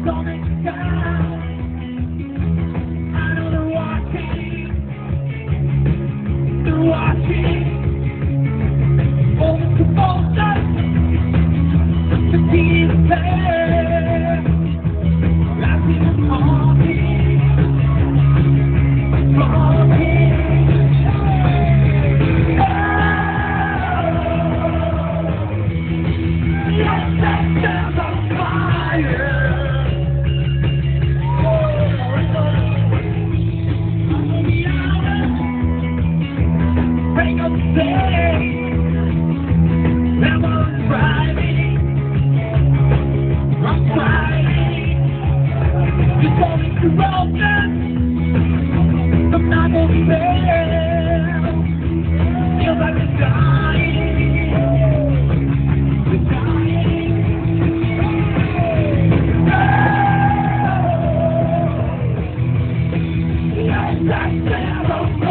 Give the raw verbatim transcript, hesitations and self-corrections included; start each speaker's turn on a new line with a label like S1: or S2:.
S1: coming down. I know they're watching, they're watching. All the composers, the team is there. I see them talking, talking. Yes, that girl's on fire. Break up the day. Now I'm driving, I'm driving. You're going to Rogan, I'm not gonna fail. Feels like you're dying, you're dying. Oh, yes, that's